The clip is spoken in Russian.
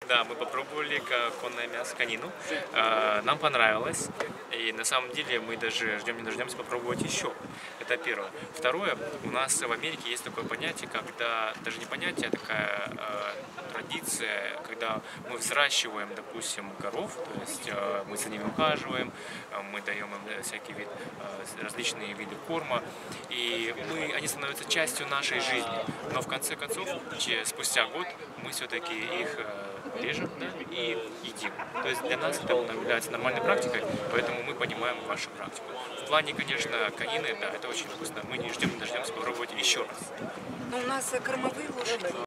Да, мы попробовали конное мясо, конину. Нам понравилось. И на самом деле мы даже ждем не дождемся попробовать еще. Это первое. Второе, у нас в Америке есть такое понятие, когда, даже не понятие, а такая традиция, когда мы взращиваем, допустим, коров, то есть мы за ними ухаживаем, мы даем им всякие различные виды корма, и они становятся частью нашей жизни. Но в конце концов, спустя год, мы все-таки их режем, да, и едим. То есть для нас это является нормальной практикой, поэтому мы понимаем вашу практику. В плане, конечно, конины, да, это очень вкусно. Мы не ждем, не дождемся попробовать еще раз. Но у нас кормовые лошади.